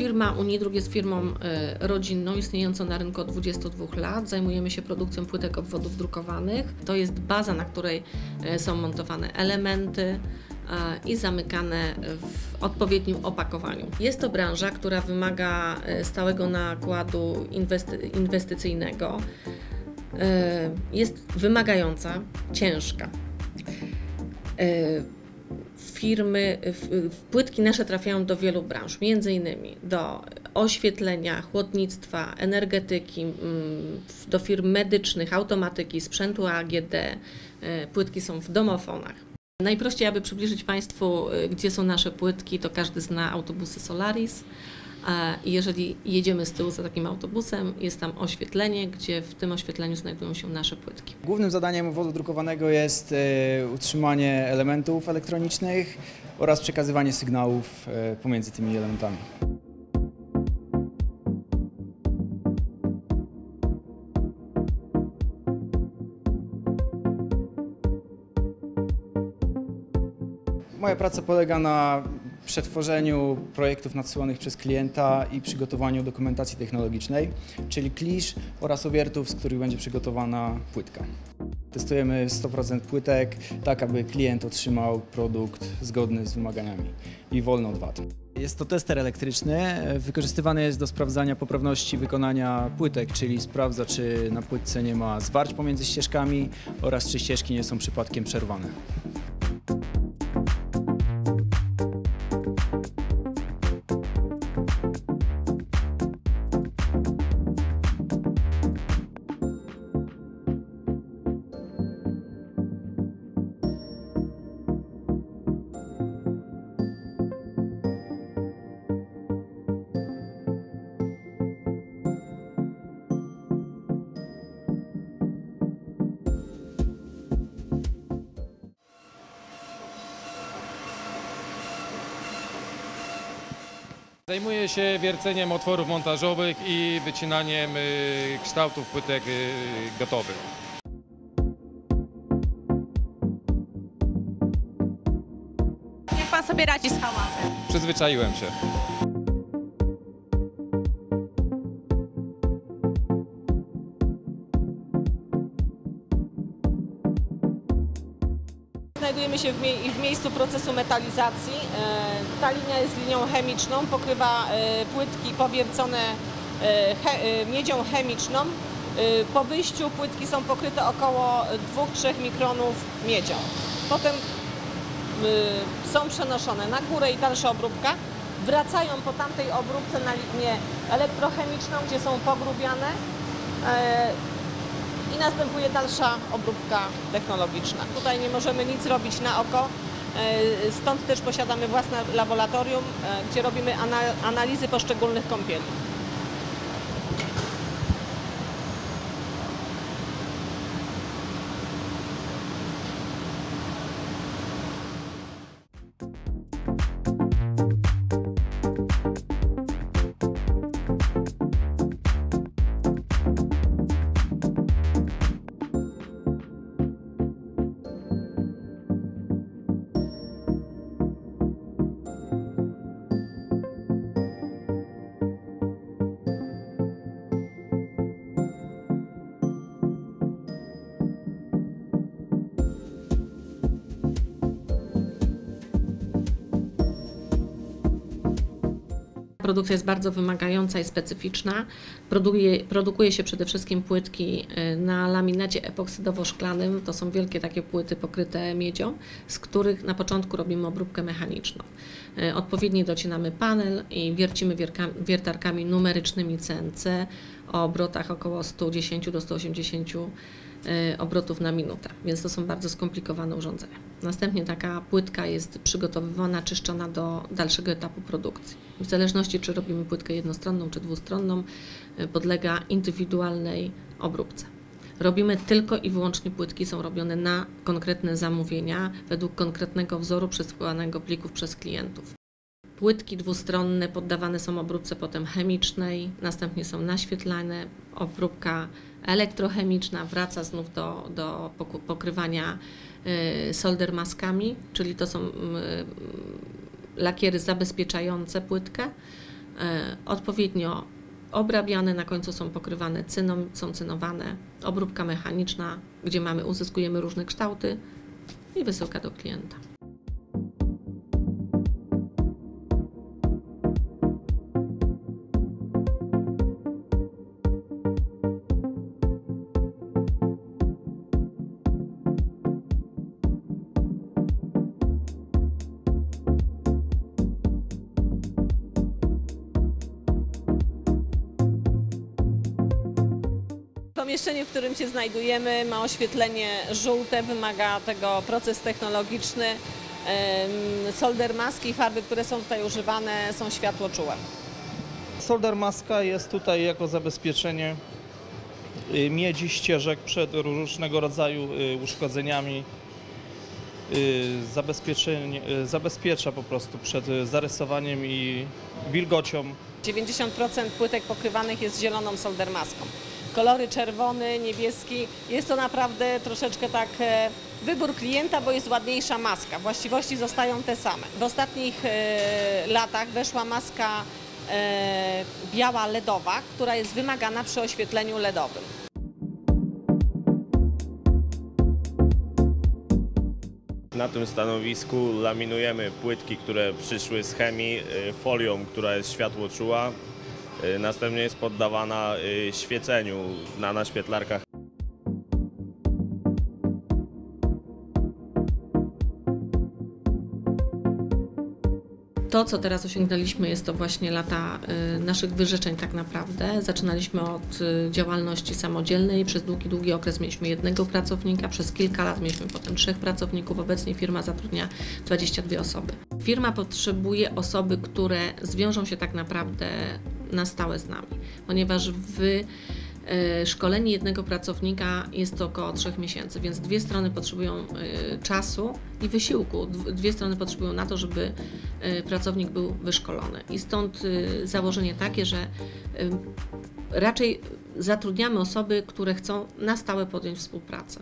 Firma Unidruk jest firmą rodzinną, istniejącą na rynku od 22 lat. Zajmujemy się produkcją płytek obwodów drukowanych. To jest baza, na której są montowane elementy i zamykane w odpowiednim opakowaniu. Jest to branża, która wymaga stałego nakładu inwestycyjnego. Jest wymagająca, ciężka. Płytki nasze trafiają do wielu branż, między innymi do oświetlenia, chłodnictwa, energetyki, do firm medycznych, automatyki, sprzętu AGD. Płytki są w domofonach. Najprościej, aby przybliżyć Państwu, gdzie są nasze płytki, to każdy zna autobusy Solaris. I jeżeli jedziemy z tyłu za takim autobusem, jest tam oświetlenie, gdzie w tym oświetleniu znajdują się nasze płytki. Głównym zadaniem obwodu drukowanego jest utrzymanie elementów elektronicznych oraz przekazywanie sygnałów pomiędzy tymi elementami. Moja praca polega na przetworzeniu projektów nadsyłanych przez klienta i przygotowaniu dokumentacji technologicznej, czyli klisz oraz owiertów, z których będzie przygotowana płytka. Testujemy 100% płytek, tak aby klient otrzymał produkt zgodny z wymaganiami i wolny od wad. Jest to tester elektryczny, wykorzystywany jest do sprawdzania poprawności wykonania płytek, czyli sprawdza, czy na płytce nie ma zwarć pomiędzy ścieżkami oraz czy ścieżki nie są przypadkiem przerwane. Zajmuję się wierceniem otworów montażowych i wycinaniem kształtów płytek gotowych. Jak Pan sobie radzi z hałasem? Przyzwyczaiłem się. Znajdujemy się w miejscu procesu metalizacji. Ta linia jest linią chemiczną, pokrywa płytki powiercone miedzią chemiczną. Po wyjściu płytki są pokryte około 2-3 mikronów miedzią. Potem są przenoszone na górę i dalsza obróbka. Wracają po tamtej obróbce na linię elektrochemiczną, gdzie są pogrubiane. I następuje dalsza obróbka technologiczna. Tutaj nie możemy nic robić na oko, stąd też posiadamy własne laboratorium, gdzie robimy analizy poszczególnych kąpieli. Produkcja jest bardzo wymagająca i specyficzna. Produkuje się przede wszystkim płytki na laminacie epoksydowo-szklanym. To są wielkie takie płyty pokryte miedzią, z których na początku robimy obróbkę mechaniczną. Odpowiednio docinamy panel i wiercimy wiertarkami numerycznymi CNC o obrotach około 110 do 180 obrotów na minutę, więc to są bardzo skomplikowane urządzenia. Następnie taka płytka jest przygotowywana, czyszczona do dalszego etapu produkcji. W zależności, czy robimy płytkę jednostronną, czy dwustronną, podlega indywidualnej obróbce. Robimy tylko i wyłącznie płytki, są robione na konkretne zamówienia, według konkretnego wzoru przesyłanego plików przez klientów. Płytki dwustronne poddawane są obróbce potem chemicznej, następnie są naświetlane, obróbka elektrochemiczna wraca znów do pokrywania solder maskami, czyli to są lakiery zabezpieczające płytkę. odpowiednio obrabiane, na końcu są pokrywane cyną, są cynowane, obróbka mechaniczna, gdzie uzyskujemy różne kształty i wysyłka do klienta. Pomieszczenie, w którym się znajdujemy, ma oświetlenie żółte, wymaga tego proces technologiczny. Solder maski i farby, które są tutaj używane, są światłoczułe. Solder maska jest tutaj jako zabezpieczenie miedzi, ścieżek przed różnego rodzaju uszkodzeniami. Zabezpiecza po prostu przed zarysowaniem i wilgocią. 90% płytek pokrywanych jest zieloną solder maską. Kolory czerwony, niebieski, jest to naprawdę troszeczkę tak wybór klienta, bo jest ładniejsza maska. Właściwości zostają te same. W ostatnich latach weszła maska biała LEDowa, która jest wymagana przy oświetleniu LEDowym. Na tym stanowisku laminujemy płytki, które przyszły z chemii, folią, która jest światłoczuła. Następnie jest poddawana świeceniu na naświetlarkach. To, co teraz osiągnęliśmy, jest to właśnie lata naszych wyrzeczeń tak naprawdę. Zaczynaliśmy od działalności samodzielnej. Przez długi okres mieliśmy jednego pracownika, przez kilka lat mieliśmy potem 3 pracowników. Obecnie firma zatrudnia 22 osoby. Firma potrzebuje osoby, które zwiążą się tak naprawdę na stałe z nami, ponieważ szkolenie jednego pracownika jest to około 3 miesięcy, więc dwie strony potrzebują czasu i wysiłku. Dwie strony potrzebują na to, żeby pracownik był wyszkolony. I stąd założenie takie, że raczej zatrudniamy osoby, które chcą na stałe podjąć współpracę.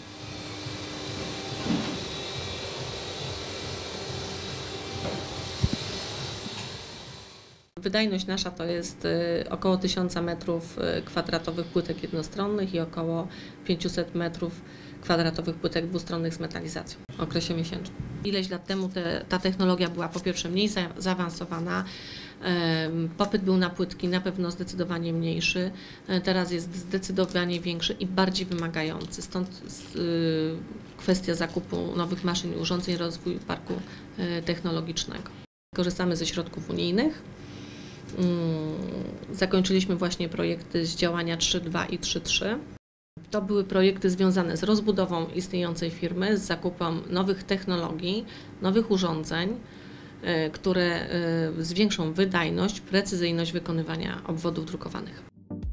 Wydajność nasza to jest około 1000 m2 płytek jednostronnych i około 500 m2 płytek dwustronnych z metalizacją w okresie miesięcznym. Ileś lat temu ta technologia była po pierwsze mniej zaawansowana, popyt był na płytki na pewno zdecydowanie mniejszy, teraz jest zdecydowanie większy i bardziej wymagający. Stąd kwestia zakupu nowych maszyn i urządzeń, rozwój parku technologicznego. Korzystamy ze środków unijnych. Zakończyliśmy właśnie projekty z działania 3.2 i 3.3. To były projekty związane z rozbudową istniejącej firmy, z zakupem nowych technologii, nowych urządzeń, które zwiększą wydajność, precyzyjność wykonywania obwodów drukowanych.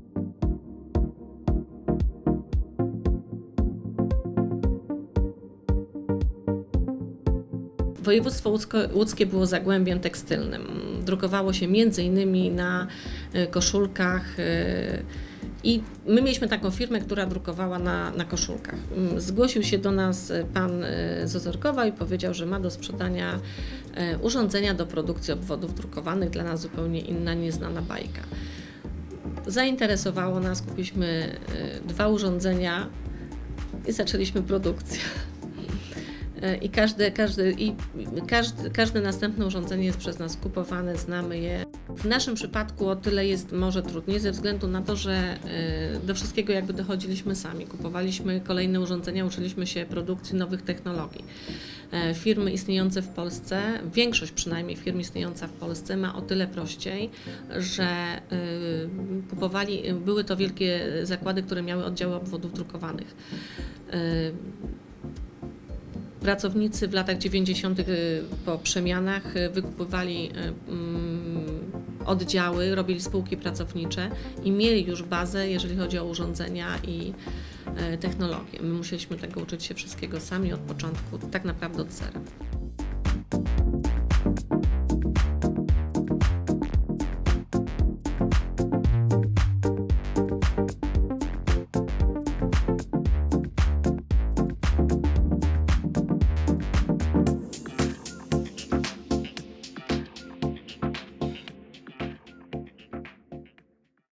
Województwo łódzkie było zagłębiem tekstylnym. Drukowało się m.in. na koszulkach i my mieliśmy taką firmę, która drukowała na koszulkach. Zgłosił się do nas pan z Ozorkowa i powiedział, że ma do sprzedania urządzenia do produkcji obwodów drukowanych, dla nas zupełnie inna, nieznana bajka. Zainteresowało nas, kupiliśmy 2 urządzenia i zaczęliśmy produkcję. I każde następne urządzenie jest przez nas kupowane, znamy je. W naszym przypadku o tyle jest może trudniej ze względu na to, że do wszystkiego jakby dochodziliśmy sami. Kupowaliśmy kolejne urządzenia, uczyliśmy się produkcji nowych technologii. Firmy istniejące w Polsce, większość przynajmniej firm istniejąca w Polsce ma o tyle prościej, że były to wielkie zakłady, które miały oddziały obwodów drukowanych. Pracownicy w latach 90. po przemianach wykupywali oddziały, robili spółki pracownicze i mieli już bazę, jeżeli chodzi o urządzenia i technologie. My musieliśmy tego uczyć się wszystkiego sami od początku, tak naprawdę od zera.